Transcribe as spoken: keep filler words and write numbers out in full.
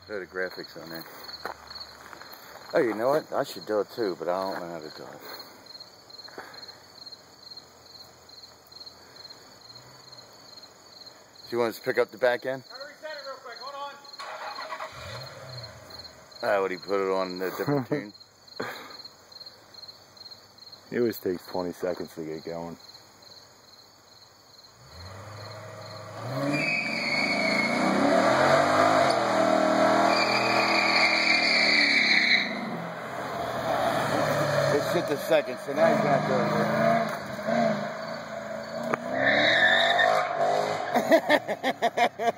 Look at the graphics on there. Oh, you know what? I should do it too, but I don't know how to do it. Do you want us to pick up the back end? Gotta reset it real quick, hold on. Ah, would he put it on a different tune? It always takes twenty seconds to get going. It's hit the second, so now he's gonna have to.